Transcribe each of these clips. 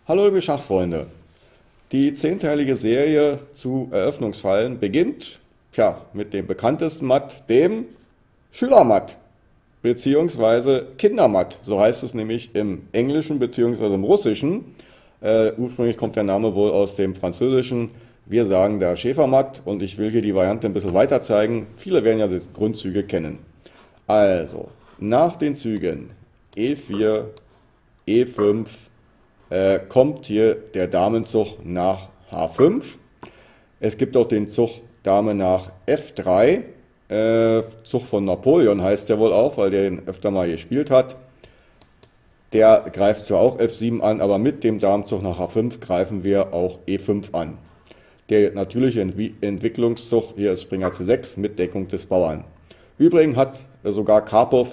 Hallo liebe Schachfreunde, die zehnteilige Serie zu Eröffnungsfallen beginnt, mit dem bekanntesten Matt, dem Schülermatt, beziehungsweise Kindermatt, so heißt es nämlich im Englischen beziehungsweise im Russischen. Ursprünglich kommt der Name wohl aus dem Französischen, wir sagen der Schäfermatt und ich will hier die Variante ein bisschen weiter zeigen. Viele werden ja die Grundzüge kennen. Also, nach den Zügen E4, E5, kommt hier der Damenzug nach H5. Es gibt auch den Zug Dame nach F3. Zug von Napoleon heißt der wohl auch, weil der den öfter mal gespielt hat. Der greift zwar auch F7 an, aber mit dem Damenzug nach H5 greifen wir auch E5 an. Der natürliche Entwicklungszug hier ist Springer C6 mit Deckung des Bauern. Übrigens hat sogar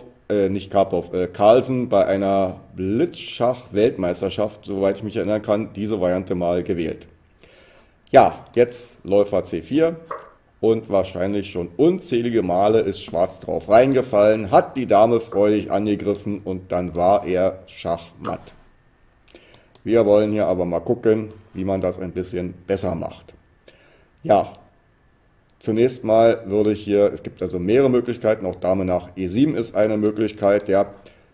Carlsen bei einer Blitzschach-Weltmeisterschaft, soweit ich mich erinnern kann, diese Variante mal gewählt. Ja, jetzt Läufer C4 und wahrscheinlich schon unzählige Male ist Schwarz drauf reingefallen, hat die Dame freudig angegriffen und dann war er schachmatt. Wir wollen hier aber mal gucken, wie man das ein bisschen besser macht. Ja, zunächst mal würde ich hier, es gibt also mehrere Möglichkeiten, auch Dame nach E7 ist eine Möglichkeit, ja.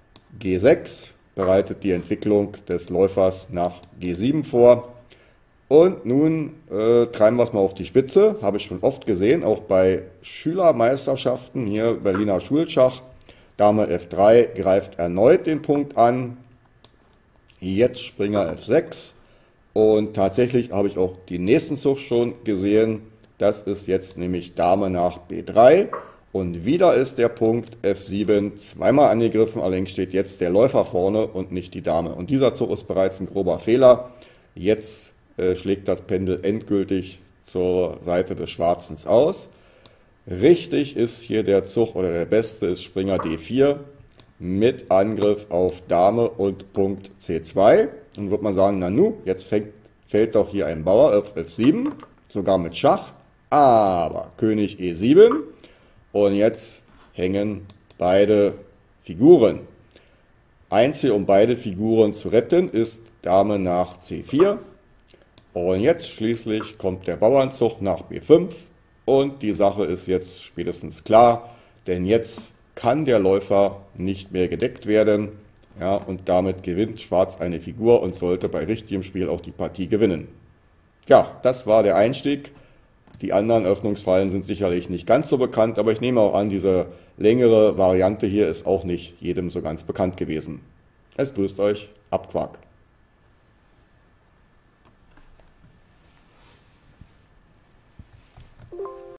G6 bereitet die Entwicklung des Läufers nach G7 vor. Und nun treiben wir es mal auf die Spitze, habe ich schon oft gesehen, auch bei Schülermeisterschaften, hier Berliner Schulschach. Dame F3 greift erneut den Punkt an, jetzt Springer F6 und tatsächlich habe ich auch den nächsten Zug schon gesehen. Das ist jetzt nämlich Dame nach B3 und wieder ist der Punkt F7 zweimal angegriffen, allerdings steht jetzt der Läufer vorne und nicht die Dame. Und dieser Zug ist bereits ein grober Fehler. Jetzt schlägt das Pendel endgültig zur Seite des Schwarzen aus. Richtig ist hier der Zug oder der beste ist Springer D4 mit Angriff auf Dame und Punkt C2. Dann wird man sagen, nanu, jetzt fällt doch hier ein Bauer auf F7, sogar mit Schach. Aber König E7 und jetzt hängen beide Figuren. Einzig, um beide Figuren zu retten, ist Dame nach C4. Und jetzt schließlich kommt der Bauernzug nach B5 und die Sache ist jetzt spätestens klar, denn jetzt kann der Läufer nicht mehr gedeckt werden. Ja, und damit gewinnt Schwarz eine Figur und sollte bei richtigem Spiel auch die Partie gewinnen. Ja, das war der Einstieg. Die anderen Öffnungsfallen sind sicherlich nicht ganz so bekannt, aber ich nehme auch an, diese längere Variante hier ist auch nicht jedem so ganz bekannt gewesen. Es grüßt euch, Abquark.